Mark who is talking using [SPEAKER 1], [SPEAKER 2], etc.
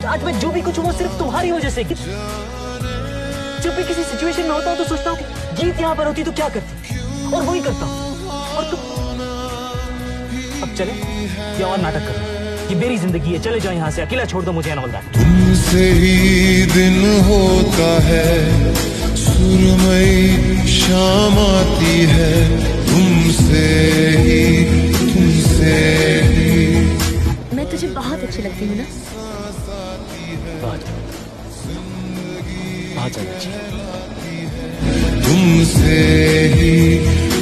[SPEAKER 1] आज मैं जो भी कुछ हूँ वो सिर्फ तुम्हारी वजह से। जब भी किसी सिचुएशन में होता हूँ तो सोचता हूँ कि गीत यहाँ पर होती तो क्या करती, और वही करता हूँ। और तुम अब चले या और नाटक कर? ये मेरी जिंदगी है, चले जाओ यहाँ से, अकेला छोड़ दो मुझे अनवलदार।
[SPEAKER 2] तुमसे ही दिन होता है, सुरमई शाम आती है, तुमसे ही
[SPEAKER 3] मैं तुझे बहुत अच्छी लगती हूँ ना?
[SPEAKER 1] बहुत ज्यादा अच्छी।
[SPEAKER 2] तुमसे ही